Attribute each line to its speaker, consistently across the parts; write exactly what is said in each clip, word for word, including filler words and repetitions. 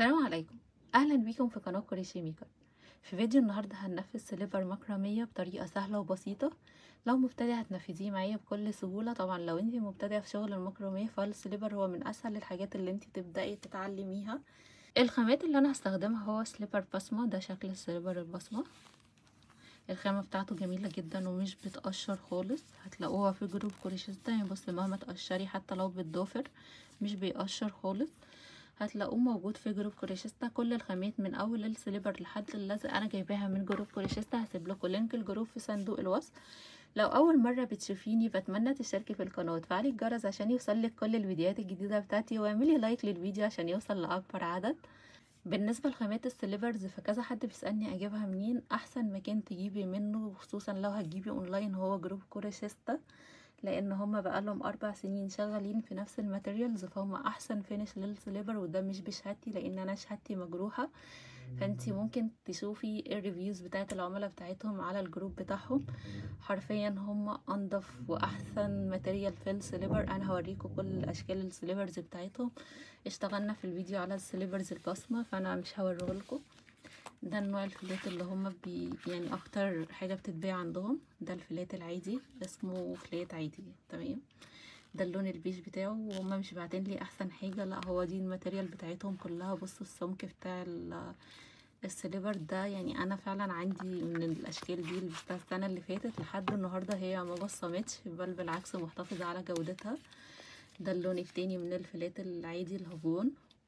Speaker 1: السلام عليكم، اهلا بيكم في قناه كوريشي ميكر. في فيديو النهارده هننفذ سليبر مكرميه بطريقه سهله وبسيطه. لو مبتدئه هتنفذيه معايا بكل سهوله. طبعا لو انت مبتدئه في شغل المكرميه فالسليبر هو من اسهل الحاجات اللي انت تبداي تتعلميها. الخامات اللي انا هستخدمها هو سليبر بصمه، ده شكل السليبر البصمه. الخامه بتاعته جميله جدا ومش بتقشر خالص، هتلاقوها في جروب كوريشيستا. يعني بص، مهما تقشري حتى لو بالضافر مش بيقشر خالص، هتلاقوه موجود في جروب كوريشيستا. كل الخامات من اول السليبر لحد اللزق انا جايباها من جروب كوريشيستا. هسيب لكم لينك الجروب في صندوق الوصف. لو اول مره بتشوفيني بتمنى تشتركي في القناه وتفعلي الجرس عشان يوصلك كل الفيديوهات الجديده بتاعتي، واعملي لايك للفيديو عشان يوصل لاكبر عدد. بالنسبه لخامات السليبرز فكذا حد بيسالني اجيبها منين. احسن مكان تجيبي منه خصوصا لو هتجيبي اونلاين هو جروب كوريشيستا، لان هما بقالهم اربع سنين شغالين في نفس الماتيريالز، فهم احسن فينش للسليبر. وده مش بشهادتي لان انا شهادتي مجروحه، فانتي ممكن تشوفي الريفيوز بتاعت العملاء بتاعتهم على الجروب بتاعهم. حرفيا هم انضف واحسن ماتيريال في السليبر. انا هوريكم كل اشكال السليبرز بتاعتهم. اشتغلنا في الفيديو على السليبرز البصمه فانا مش هوريه لكم. ده النوع الفلات اللي هما بي يعني اكتر حاجه بتتباع عندهم. ده الفلات العادي اسمه فلات عادي، تمام. ده اللون البيج بتاعه، وهما مش باعتين لي احسن حاجه، لا هو دي الماتيريال بتاعتهم كلها. بصوا السمك بتاع السليبر ده، يعني انا فعلا عندي من الاشكال دي بتاع السنه اللي فاتت لحد النهارده هي ما بصمتش، بل بالعكس محتفظه على جودتها. ده اللون التاني من الفلات العادي الهافون،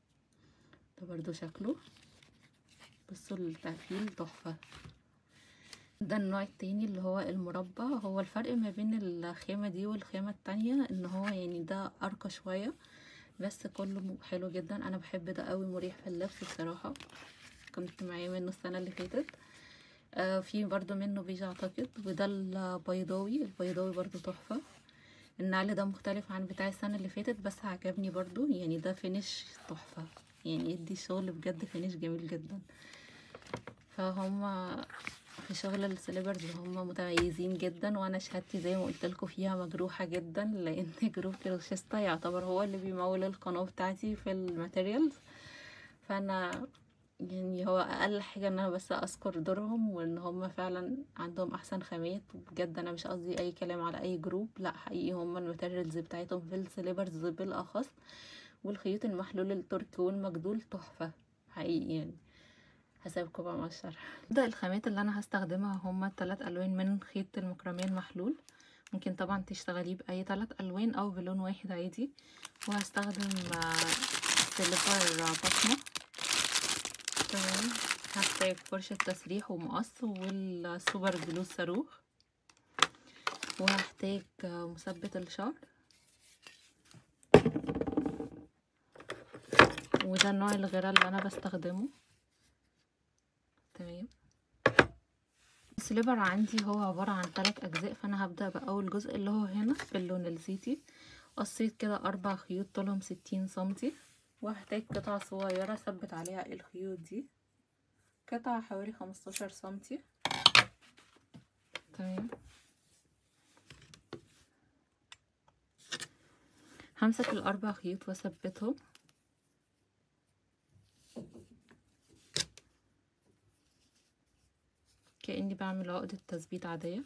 Speaker 1: ده برضو شكله. بصوا التقفيل تحفه. ده النوع التاني اللي هو المربع. هو الفرق ما بين الخامة دي والخامة التانية ان هو يعني ده ارقى شوية، بس كله حلو جدا. انا بحب ده قوي، مريح في اللبس بصراحة. كنت معايا منه السنة اللي فاتت. آه في برضو منه بيج اعتقد. وده البيضاوي، البيضاوي برضو تحفة. النعل ده مختلف عن بتاع السنة اللي فاتت بس عجبني برضو، يعني ده فينش تحفة، يعني يدي شغل بجد، فينش جميل جدا. فهم في شغل السليبرز هم متميزين جدا، وانا شهادتي زي ما قلت لكم فيها مجروحه جدا، لان جروب كوريشيستا يعتبر هو اللي بيمول القناه بتاعتي في الماتيريالز. فانا يعني هو اقل حاجه ان انا بس اذكر دورهم، وان هم فعلا عندهم احسن خامات. بجد انا مش قصدي اي كلام على اي جروب، لا حقيقي هم الماتيريالز بتاعتهم في السليبرز بالاخص، والخيوط المحلول التركي والمجدول تحفه حقيقي. يعني هسيبكم بقى مع الشرح. ده الخامات اللي انا هستخدمها هما ثلاث الوان من خيط المكرميه المحلول. ممكن طبعا تشتغليه باي ثلاث الوان او بلون واحد عادي. وهستخدم سيلفر بصمه، تمام. هحتاج فرشه تسريح ومقص والسوبر جلو صاروخ، وهحتاج مثبت الشعر. وده النوع الغيره اللي انا بستخدمه، تمام. السليبر عندي هو عبارة عن ثلاث أجزاء، فأنا هبدأ بأول جزء اللي هو هنا باللون الزيتي. قصيت كده أربع خيوط طولهم ستين سنتي، وهحتاج قطعة صغيرة أثبت عليها الخيوط دي، قطعة حوالي خمستاشر سنتي، تمام. همسك الأربع خيوط وأثبتهم، كأني بعمل عقدة تثبيت عادية،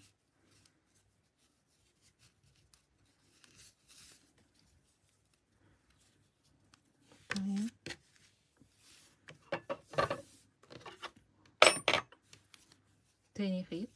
Speaker 1: تمام. تاني خيط،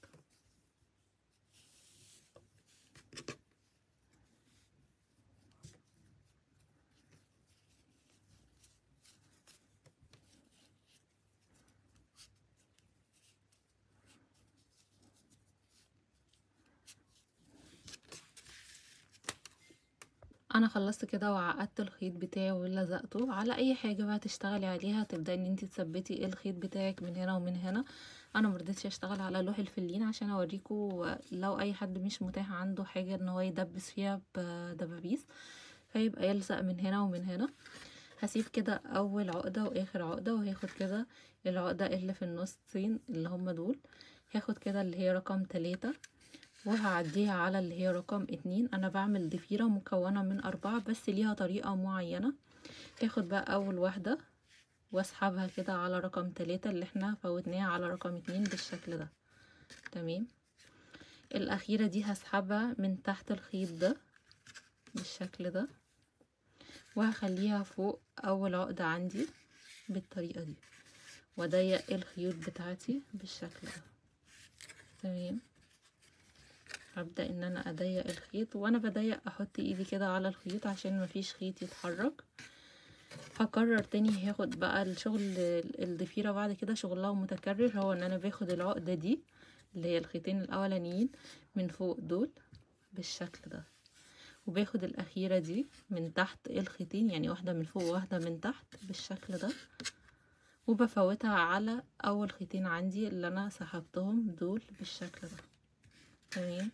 Speaker 1: انا خلصت كده وعقدت الخيط بتاعي ولزقته. على اي حاجه بقى تشتغلي عليها تبداي ان انت تثبتي الخيط بتاعك من هنا ومن هنا. انا مرضتش اشتغل على لوح الفلين عشان اوريكم لو اي حد مش متاح عنده حاجه ان هو يدبس فيها بدبابيس، فيبقى يلزق من هنا ومن هنا. هسيب كده اول عقده واخر عقده، وهاخد كده العقده اللي في النصين اللي هم دول، هاخد كده اللي هي رقم تلاتة وهعديها على اللي هي رقم اتنين. انا بعمل ضفيرة مكونة من اربعة بس ليها طريقة معينة. هاخد بقى اول واحدة واسحبها كده على رقم تلاتة اللي احنا فوتناها على رقم اتنين بالشكل ده. تمام. الاخيرة دي هسحبها من تحت الخيط ده بالشكل ده، وهخليها فوق اول عقدة عندي بالطريقة دي، واضيق الخيوط بتاعتي بالشكل ده. تمام. هبدأ ان انا اضيق الخيط، وانا بضيق احط ايدي كده على الخيوط عشان مفيش خيط يتحرك. هكرر تاني، هاخد بقى الشغل الضفيرة بعد كده شغلها متكرر، هو ان انا باخد العقدة دي اللي هي الخيطين الاولانيين من فوق دول بالشكل ده، وباخد الاخيرة دي من تحت الخيطين، يعني واحدة من فوق وواحدة من تحت بالشكل ده، وبفوتها على اول خيطين عندي اللي انا سحبتهم دول بالشكل ده. تمام.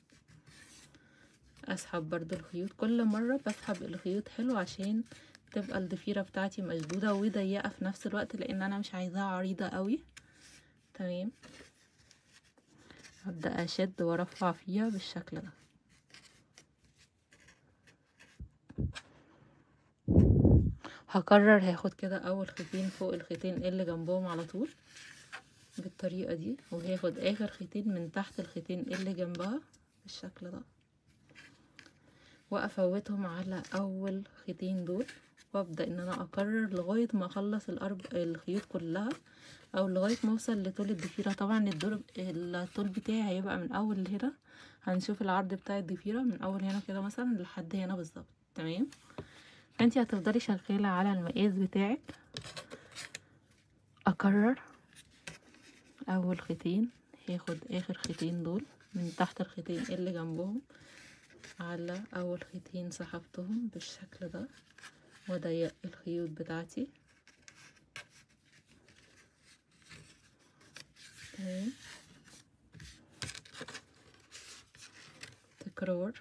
Speaker 1: اسحب برضو الخيوط، كل مرة بسحب الخيوط حلو عشان تبقى الضفيرة بتاعتي مشدودة وضيقة في نفس الوقت، لان انا مش عايزاها عريضة قوي. تمام. هبدأ اشد وارفع فيها بالشكل ده. هكرر، هاخد كده اول خيطين فوق الخيطين اللي جنبهم على طول بالطريقة دي، وهاخد اخر خيطين من تحت الخيطين اللي جنبها بالشكل ده، وافوتهم على اول خيطين دول، وابدا ان انا اكرر لغايه ما اخلص الارب الخيوط كلها، او لغايه ما اوصل لطول الضفيره. طبعا الدور الطول بتاعي هيبقى من اول هنا، هنشوف العرض بتاع الضفيره من اول هنا كده مثلا لحد هنا بالظبط. تمام. فانتي هتفضلي شغاله على المقاس بتاعك. اكرر اول خيطين، هاخد اخر خيطين دول من تحت الخيطين اللي جنبهم على اول خيطين سحبتهم بالشكل ده، واضيق الخيوط بتاعتي. تمام. تكرار.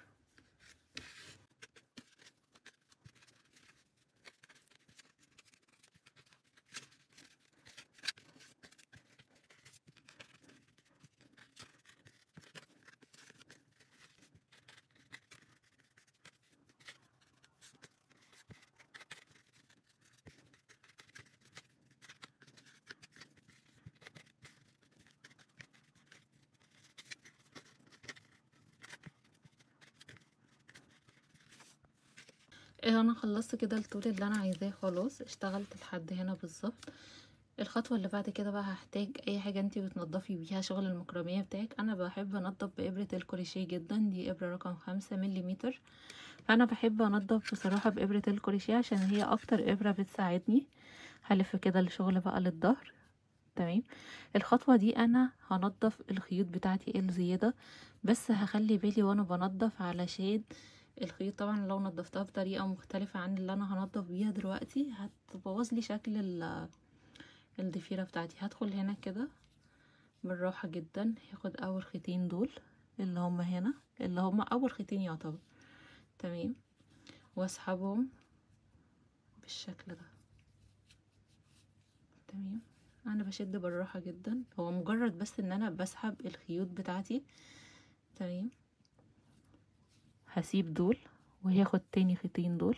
Speaker 1: إيه، انا خلصت كده الطول اللي انا عايزاه خلاص، اشتغلت لحد هنا بالظبط. الخطوه اللي بعد كده بقى هحتاج اي حاجه انتي بتنضفي بيها شغل المكرميه بتاعك. انا بحب انضف بابره الكروشيه جدا، دي ابره رقم خمسة مليمتر. فانا بحب انضف بصراحه بابره الكروشيه عشان هي اكتر ابره بتساعدني. هلف كده الشغل بقى للظهر. تمام. الخطوه دي انا هنضف الخيوط بتاعتي الزياده، بس هخلي بالي وانا بنضف علشان الخيوط طبعا لو نضفتها بطريقه مختلفه عن اللي انا هنضف بيها دلوقتي هتبوظ لي شكل الضفيره بتاعتي. هدخل هنا كده بالراحه جدا، هاخد اول خيطين دول اللي هم هنا، اللي هم اول خيطين يعتبر. تمام. واسحبهم بالشكل ده. تمام. انا بشد بالراحه جدا، هو مجرد بس ان انا بسحب الخيوط بتاعتي. تمام. هسيب دول وهاخد تاني خيطين دول.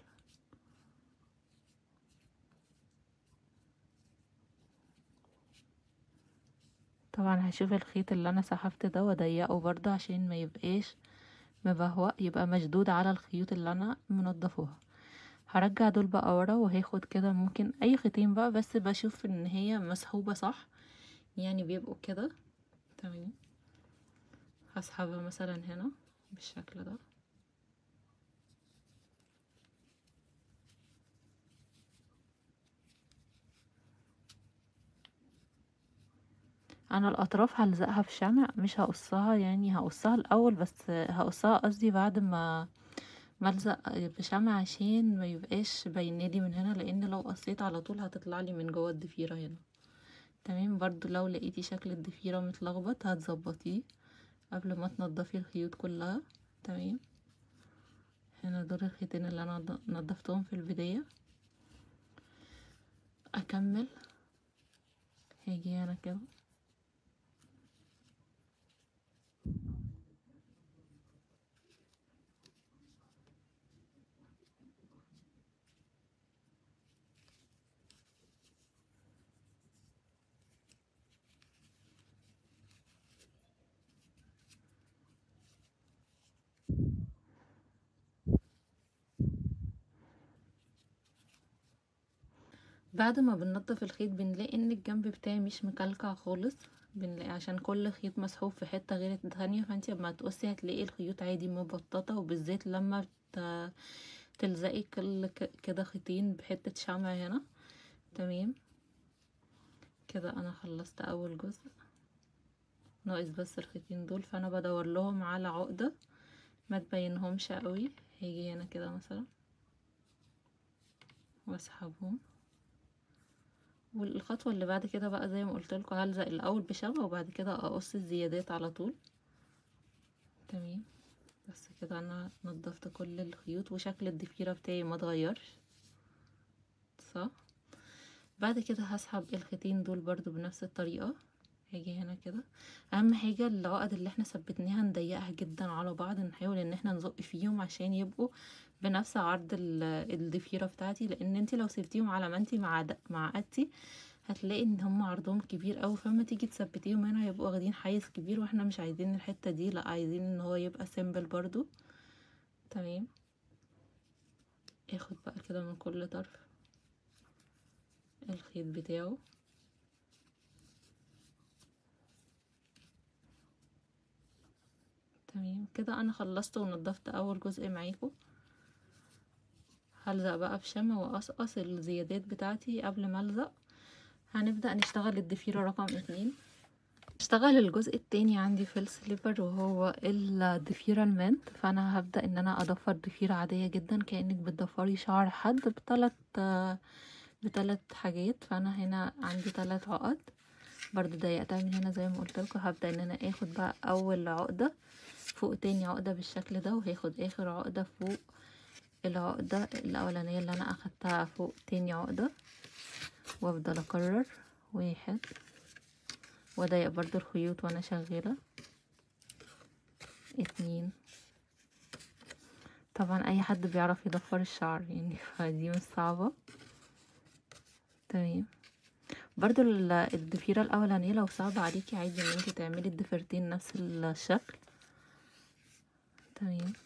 Speaker 1: طبعا هشوف الخيط اللي انا سحبت ده واضيقه برضه عشان ما يبقاش مبهوأ، يبقى مشدود على الخيوط اللي انا منضفوها. هرجع دول بقى ورا وهاخد كده ممكن اي خيطين بقى، بس بشوف ان هي مسحوبة صح، يعني بيبقوا كده. تمام. هسحبها مثلا هنا بالشكل ده. انا الاطراف هلزقها بشمع، مش هقصها، يعني هقصها الاول بس هقصها قصدي بعد ما ملزق بشمع عشان ما يبقاش باينلي من هنا، لان لو قصيت على طول هتطلع لي من جوه الضفيره هنا. تمام. برضو لو لقيتي شكل الضفيره متلخبط هتظبطيه قبل ما تنضفي الخيوط كلها. تمام. هنا دول الخيطين اللي انا نضفتهم في البدايه. اكمل، هاجي هنا كده بعد ما بننضف الخيط بنلاقي ان الجنب بتاعي مش مكلكع خالص، بنلاقي عشان كل خيط مسحوب في حتة غير التانية، فانتي لما تقصي هتلاقي الخيوط عادي مبططة، وبالذات لما ت- تلزقي كل ك- كده خيطين بحتة شمع هنا. تمام كده انا خلصت اول جزء، ناقص بس الخيطين دول، فانا بدور لهم على عقدة ما تبينهمش قوي. هيجي هنا كده مثلا واسحبهم، والخطوة اللي بعد كده بقى زي ما قلت لكم هلزق الاول بشمع وبعد كده اقص الزيادات على طول. تمام بس كده انا نضفت كل الخيوط وشكل الضفيرة بتاعي ما اتغيرش صح. بعد كده هسحب الخيطين دول برضو بنفس الطريقة. هاجي هنا كده، اهم حاجة العقد اللي احنا ثبتناها نضيقها جدا على بعض، نحاول ان احنا نزق فيهم عشان يبقوا بنفس عرض ال- الضفيرة بتاعتي، لان انتي لو سبتيهم على ما انتي معد- معقدتي هتلاقي ان هم عرضهم كبير اوي، فلما تيجي تثبتيهم هنا هيبقوا واخدين حيز كبير، واحنا مش عايزين الحتة دي، لا عايزين ان هو يبقى سيمبل برضو. تمام اخد بقى كده من كل طرف الخيط بتاعه. تمام كده انا خلصت ونضفت اول جزء معاكم. هلزق بقى بشمع واقصقص الزيادات بتاعتي قبل ما الزق. هنبدأ نشتغل الضفيرة رقم اتنين. اشتغل الجزء التاني عندي في السليبر وهو الضفيرة المنت، فانا هبدأ ان انا اضفر ضفيرة عادية جدا كأنك بتضفري شعر حد بتلات بتلات حاجات. فانا هنا عندي تلات عقد برضو ضيقتها من هنا زي ما قلت لكم. هبدأ ان انا اخد بقى اول عقدة فوق تاني عقدة بالشكل ده، وهاخد اخر عقدة فوق العقدة الاولانية اللي انا اخدتها فوق تاني عقدة، وافضل اكرر واحد، واضيق برضو الخيوط وانا شغالة اتنين. طبعا اي حد بيعرف يضفر الشعر يعني فدي مش صعبة. تمام برضو الضفيرة الاولانية لو صعب عليكي عادي ان انت تعملي الضفيرتين نفس الشكل. تمام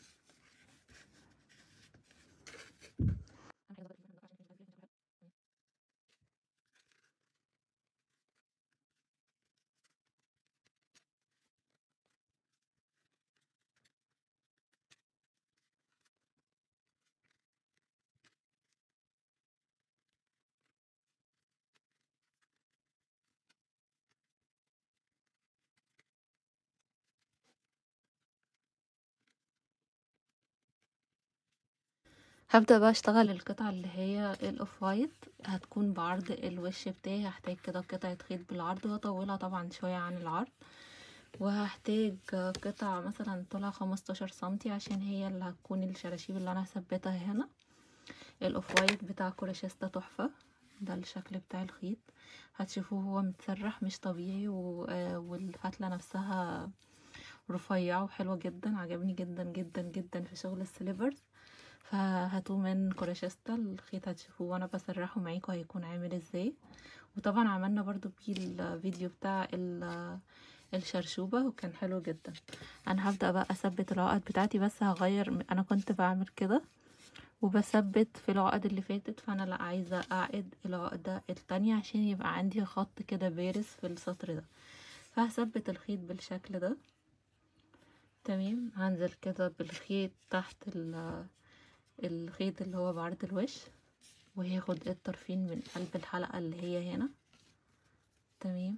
Speaker 1: هبدأ بقى اشتغل القطعة اللي هي الاوف وايت، هتكون بعرض الوش بتاعي. هحتاج كده قطعة خيط بالعرض واطولها طبعا شوية عن العرض، وهحتاج قطعة مثلا طولها خمستاشر سنتي عشان هي اللي هتكون الشراشيب اللي انا هثبتها هنا. الاوف وايت بتاع كوراشيستا تحفة، ده الشكل بتاع الخيط هتشوفوه هو متسرح مش طبيعي، والفتلة نفسها رفيعة وحلوة جدا، عجبني جدا جدا جدا في شغل السليبرز. فهاتوه من كوراشيستا الخيط هتشوفوه وانا بسرحه معاكم هيكون عامل ازاي. وطبعا عملنا برضو بيه الفيديو بتاع الشرشوبة وكان حلو جدا. انا هبدأ بقى اثبت العقد بتاعتي، بس هغير، انا كنت بعمل كده وبثبت في العقد اللي فاتت، فانا لا عايزة اعقد العقدة التانية عشان يبقى عندي خط كده بارز في السطر ده. فهثبت الخيط بالشكل ده. تمام هنزل كده بالخيط تحت الخيط اللي هو بعرض الوش، وهاخد الطرفين من قلب الحلقة اللي هي هنا. تمام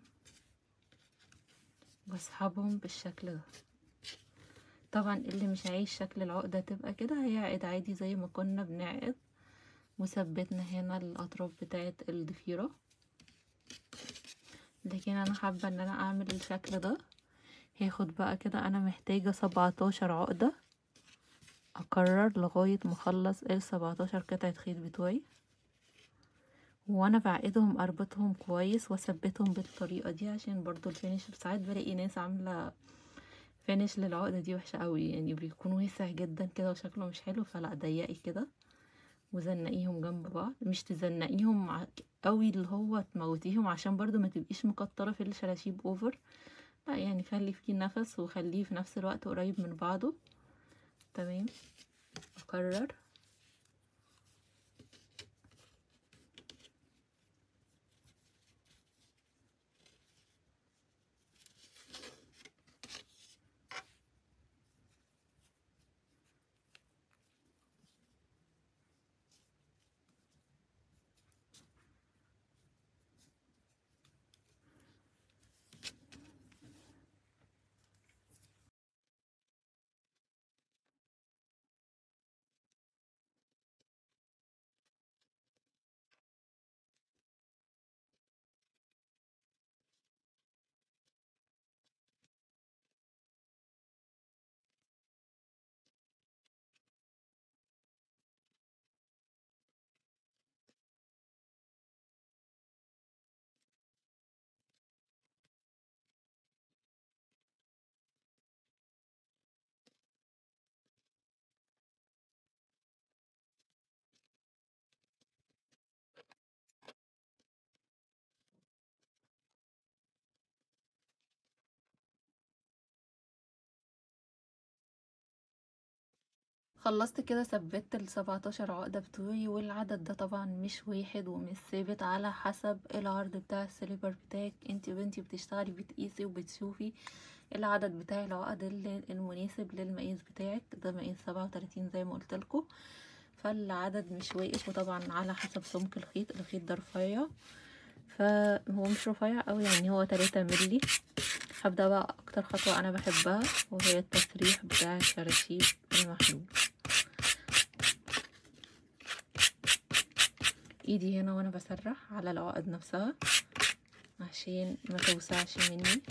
Speaker 1: واسحبهم بالشكل ده. طبعا اللي مش عايز شكل العقدة تبقى كده هيعقد عادي زي ما كنا بنعقد، وثبتنا هنا الاطراف بتاعه الضفيرة. لكن انا حابة ان انا اعمل الشكل ده. هاخد بقى كده انا محتاجة سبعتاشر عقدة، اكرر لغاية ما اخلص ال سبعتاشر قطعة خيط بتوعي، وانا بعقدهم اربطهم كويس واثبتهم بالطريقه دي عشان برضو الفينش. ساعات بلاقي ناس عامله فينش للعقده دي وحشه قوي، يعني بيكون واسع جدا كده وشكله مش حلو، فلا ضيقي كده وزنقيهم جنب بعض، مش تزنقيهم قوي اللي هو تموتيهم عشان برضو ما تبقيش مكتره في الشراشيب اوفر، لا يعني خلي فيه نفس وخليه في نفس الوقت قريب من بعضه. تمام اكرر خلصت كده، ثبت السبعتاشر عقدة بتوعي، والعدد ده طبعا مش واحد ومش ثابت، على حسب العرض بتاع السليبر بتاعك. انتي وانتي بتشتغلي بتقيسي وبتشوفي العدد بتاع العقد اللي المناسب للمقاس بتاعك. ده مقاس سبعة وتلاتين زي ما قلتلكوا، فالعدد مش واقف، وطبعا على حسب سمك الخيط. الخيط ده رفيع، فهو مش رفيع اوي يعني، هو تلاتة ملي. هبدأ بقى اكتر خطوة انا بحبها، وهي التسريح بتاع الشراشيب المحلول. ايدي هنا وانا بسرح على العقد نفسها عشان ما توسعش مني.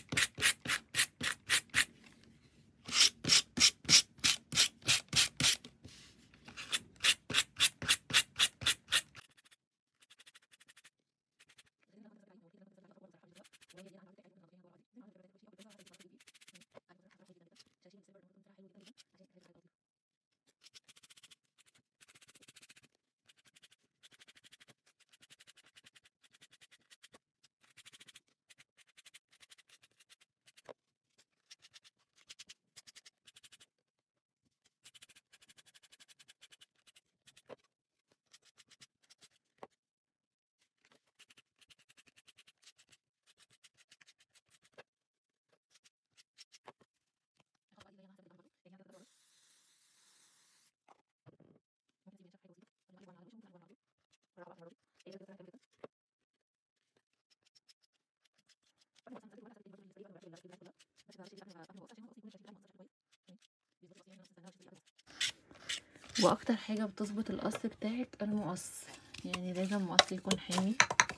Speaker 1: واكتر حاجة بتظبط القص بتاعك المقص، يعني لازم المقص يكون حامي.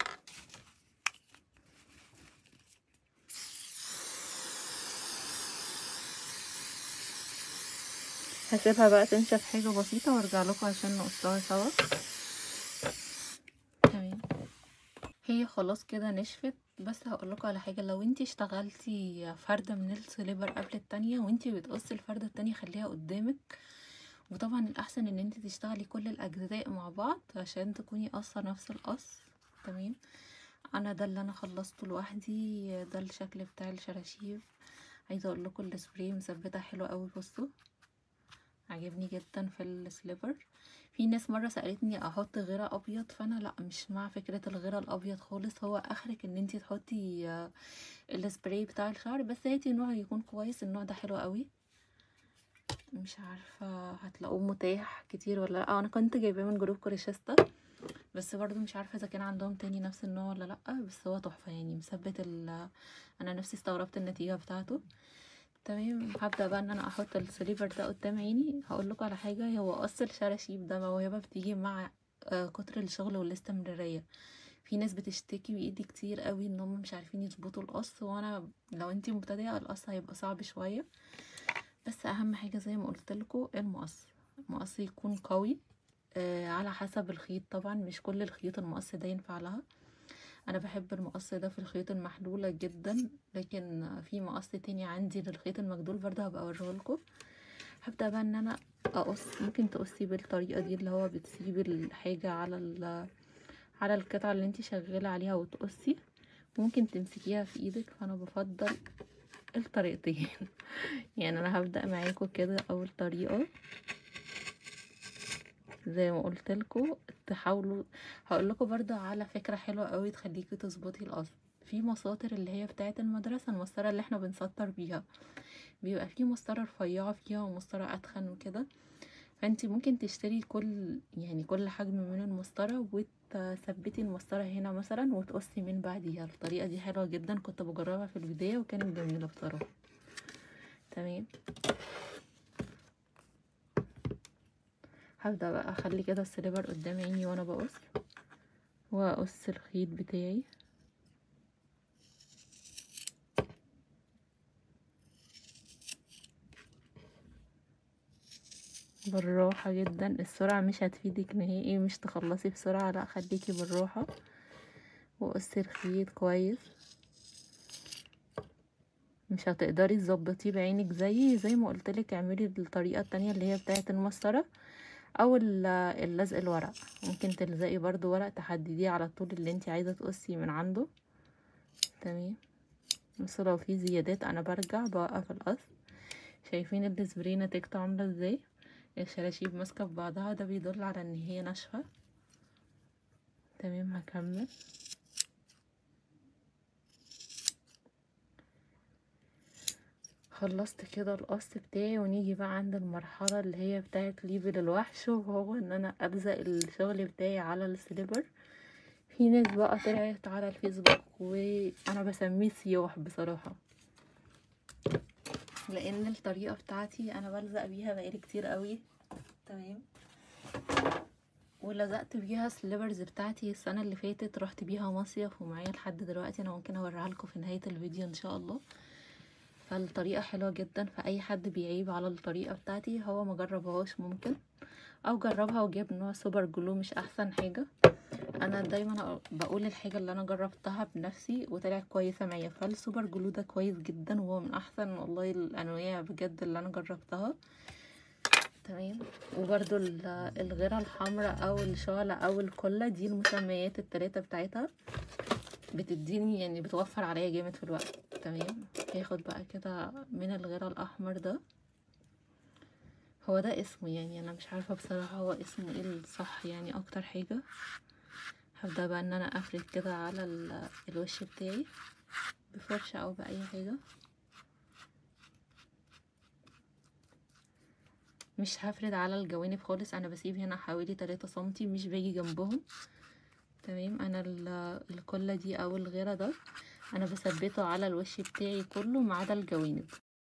Speaker 1: هسيبها بقى تنشف حاجة بسيطة وارجع لكم عشان نقصها سوا. تمام، هي خلاص كده نشفت. بس هقولكوا على حاجة، لو انتي اشتغلتي فردة من السليبر قبل التانية وانتي بتقصي الفردة التانية خليها قدامك. وطبعا الاحسن ان انتي تشتغلي كل الاجزاء مع بعض عشان تكوني قصة نفس القص. تمام، انا ده اللي انا خلصته لوحدي. ده الشكل بتاع الشراشيب. عايزه اقول لكم السبراي مثبتها حلو قوي، بصوا عجبني جدا في السليبر. في ناس مره سالتني احط غيره ابيض، فانا لا، مش مع فكره الغيره الابيض خالص. هو اخرك ان انتي تحطي السبراي بتاع الشعر، بس هاتي نوع يكون كويس. النوع ده حلو قوي، مش عارفه هتلاقوه متاح كتير ولا لا. انا كنت جايباه من جروب كوريشيستا، بس برضو مش عارفه اذا كان عندهم تاني نفس النوع ولا لا. بس هو تحفه يعني، مثبت ال انا نفسي استغربت النتيجه بتاعته. تمام، هبدا بقى ان انا احط السليفر ده قدام عيني. هقول لكم على حاجه، هو قص الشراشيب ده موهبه بتيجي مع آه، كتر الشغل والاستمراريه. في ناس بتشتكي بايدي كتير قوي ان هم مش عارفين يظبطوا القص، وانا لو انتي مبتدئه القص هيبقى صعب شويه. بس اهم حاجه زي ما قلت لكم المقص، المقص يكون قوي. آه على حسب الخيط طبعا، مش كل الخيوط المقص ده ينفع لها. انا بحب المقص ده في الخيوط المحلوله جدا، لكن في مقص تاني عندي للخيط المجدول برضه هبقى اوريهولكوا. هبدا بقى ان انا اقص. ممكن تقصي بالطريقه دي، اللي هو بتسيبي الحاجه على ال على القطعه اللي انتي شغاله عليها وتقصي. ممكن تمسكيها في ايدك، فانا بفضل الطريقتين. يعني انا هبدا معاكم كده اول طريقه زي ما قلت لكم، تحاولوا. هقول لكم برضه على فكره حلوه قوي تخليكي تظبطي القص. في مساطر اللي هي بتاعه المدرسه، المسطره اللي احنا بنسطر بيها، بيبقى في مسطره رفيعه فيها ومسطره اتخن وكده. فانتي ممكن تشتري كل يعني كل حجم من المسطره، وتثبتي المسطره هنا مثلا وتقصي من بعديها. الطريقه دي حلوه جدا، كنت بجربها في البدايه وكانت جميله بصراحه. تمام، هبدا بقى اخلي كده السليبر قدام عيني وانا بقص، واقص الخيط بتاعي. بالراحة جدا، السرعة مش هتفيدك نهائي، مش تخلصي بسرعة، لا خليكي بالراحة وقصي الخيط كويس. مش هتقدري تظبطيه بعينك زي زي ما قلتلك. اعملي الطريقة التانية اللي هي بتاعة المسطرة او اللزق الورق. ممكن تلزقي برضو ورق تحدديه على الطول اللي انت عايزة تقصي من عنده. تمام، بس لو في زيادات انا برجع بوقف القص. شايفين السبراي نتيجته عاملة ازاي؟ الشراشيب ماسكه في بعضها، ده بيدل على ان هي ناشفه. تمام، هكمل. خلصت كده القص بتاعي، ونيجي بقى عند المرحله اللي هي بتاعه ليبل الوحش، وهو ان انا الزق الشغل بتاعي على السليبر. في ناس بقى طلعت على الفيسبوك وانا بسميه سياح بصراحه، لان الطريقه بتاعتي انا بلزق بيها بقالي كتير قوي. تمام، ولزقت بيها السليبرز بتاعتي السنه اللي فاتت، رحت بيها مصيف ومعايا لحد دلوقتي. انا ممكن اوريها لكم في نهايه الفيديو ان شاء الله. فالطريقه حلوه جدا، فاي حد بيعيب على الطريقه بتاعتي هو ما جربهاش ممكن، او جربها وجاب نوع سوبر جلو مش احسن حاجه. انا دايما بقول الحاجه اللي انا جربتها بنفسي وطلعت كويسه معايا، فالسوبر جلو ده كويس جدا، وهو من احسن والله الانواع بجد اللي انا جربتها. تمام، وبرده الغيره الحمراء او الشعله او الكله، دي المسميات التلاتة بتاعتها بتديني يعني بتوفر عليا جامد في الوقت. تمام، هاخد بقى كده من الغيره الاحمر ده، هو ده اسمه يعني انا مش عارفه بصراحه هو اسمه ايه الصح يعني اكتر حاجه. هبدأ بقى ان انا افرد كده على الوش بتاعي بفرشة او بأي حاجة. مش هفرد على الجوانب خالص، انا بسيب هنا حوالي تلاتة سنتي، مش باجي جنبهم. تمام، انا الكلة دي او الغيرة ده انا بثبته على الوش بتاعي كله ما عدا الجوانب.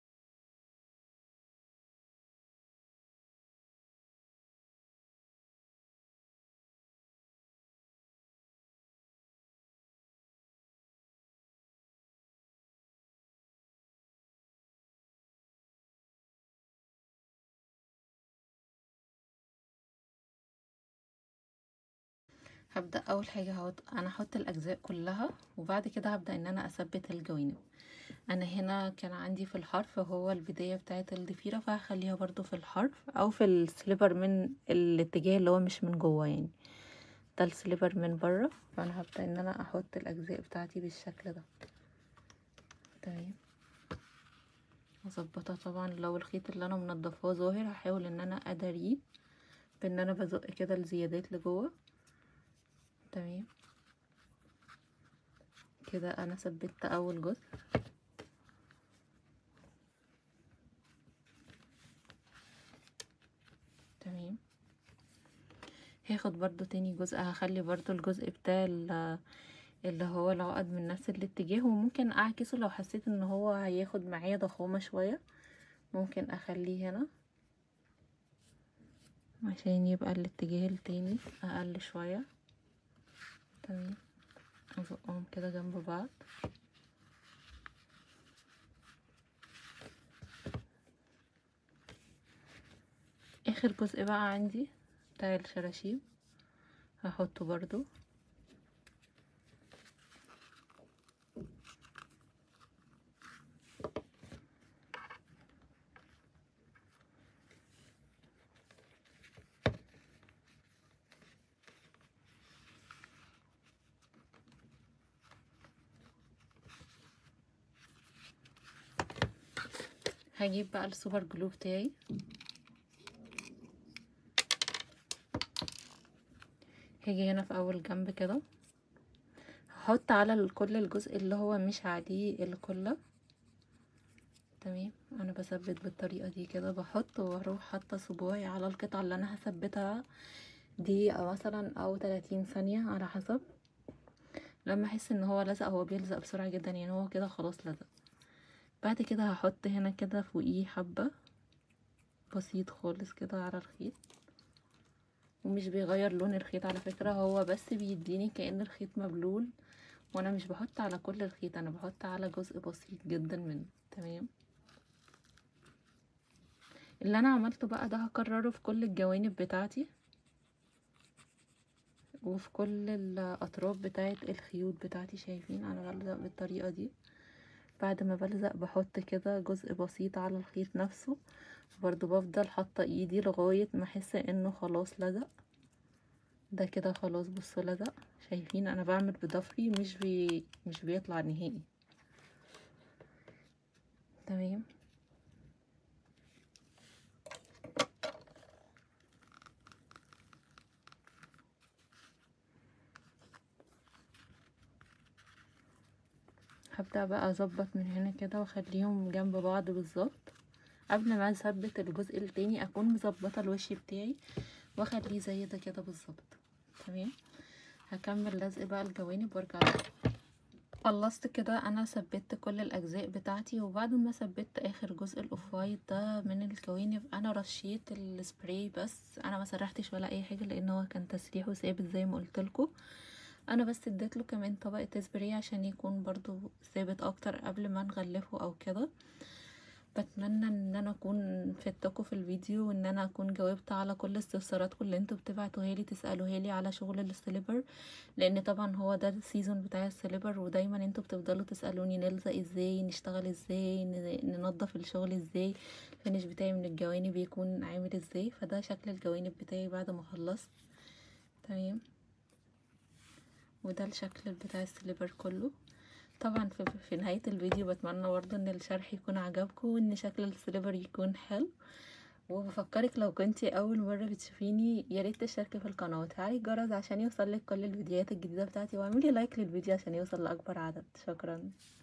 Speaker 1: هبدأ اول حاجة هحط انا احط الاجزاء كلها، وبعد كده هبدأ ان انا اثبت الجوانب. انا هنا كان عندي في الحرف هو البداية بتاعة الضفيرة، فهخليها برضو في الحرف او في السليبر من الاتجاه اللي هو مش من جوه يعني، ده السليبر من بره. فانا هبدأ ان انا احط الاجزاء بتاعتي بالشكل ده. تمام، هظبطها طبعا. لو الخيط اللي انا منضفاه ظاهر هحاول ان انا اداريه بان انا بزق كده الزيادات لجوه. تمام، كده انا ثبتت اول جزء. تمام، هاخد برضو تاني جزء، هخلي برضو الجزء بتاع اللي هو العقد من نفس الاتجاه، وممكن اعكسه لو حسيت ان هو هياخد معايا ضخامة شوية، ممكن اخليه هنا عشان يبقى الاتجاه التاني اقل شوية. تمام، ازقهم كده جنب بعض. اخر جزء بقى عندي بتاع الشراشيب هحطه برضو. هجيب بقى السوبر جلو بتاعي، هاجي هنا في اول جنب كده، هحط على كل الجزء اللي هو مش عليه الكله. تمام، انا بثبت بالطريقه دي كده، بحط واروح حاطه صباعي على القطعه اللي انا هثبتها دقيقه مثلا او تلاتين ثانيه على حسب. لما احس ان هو لزق، هو بيلزق بسرعه جدا يعني، هو كده خلاص لزق. بعد كده هحط هنا كده فوقيه حبه بسيط خالص كده على الخيط، ومش بيغير لون الخيط على فكره، هو بس بيديني كأن الخيط مبلول، وانا مش بحط على كل الخيط، انا بحط على جزء بسيط جدا منه. تمام، اللي انا عملته بقى ده هكرره في كل الجوانب بتاعتي وفي كل الاطراف بتاعه الخيوط بتاعتي. شايفين انا بلزق بالطريقه دي، بعد ما بلزق بحط كده جزء بسيط على الخيط نفسه، برضو بفضل حاطه ايدي لغايه ما احس انه خلاص لزق. ده كده خلاص، بصوا لزق. شايفين انا بعمل بضفري، مش بي مش بيطلع نهائي. تمام، هبدأ بقى اظبط من هنا كده واخليهم جنب بعض بالظبط. قبل ما اثبت الجزء التاني اكون مظبطه الوش بتاعي واخليه زي ده كده بالظبط. تمام، هكمل لزق بقى الجوانب وارجع لكم. خلصت كده، انا ثبت كل الاجزاء بتاعتي، وبعد ما ثبت اخر جزء الاوف وايت ده من الجوانب انا رشيت السبراي بس. انا ما سرحتش ولا اي حاجه لان هو كان تسريحه ثابت زي ما قلت لكم. انا بس اديت له كمان طبقه سبراي عشان يكون برضو ثابت اكتر قبل ما نغلفه او كده. بتمنى ان انا اكون فدتكم في الفيديو، وان انا اكون جاوبت على كل استفساراتكم اللي انتوا بتبعتوها لي تسالوها لي على شغل السليبر، لان طبعا هو ده السيزون بتاع السليبر، ودايما انتوا بتفضلوا تسالوني نلزق ازاي، نشتغل ازاي، ننظف الشغل ازاي، الفينش بتاعي من الجوانب بيكون عامل ازاي. فده شكل الجوانب بتاعي بعد ما خلصت. تمام، وده الشكل بتاع السليبر كله. طبعا في, في نهاية الفيديو بتمنى برضه ان الشرح يكون عجبكم وان شكل السليبر يكون حلو. وبفكرك لو كنتي اول مرة بتشوفيني ياريت تشتركي في القناة وتفعلي الجرس عشان يوصلك كل الفيديوهات الجديدة بتاعتي، واعملي لايك للفيديو عشان يوصل لاكبر عدد. شكرا.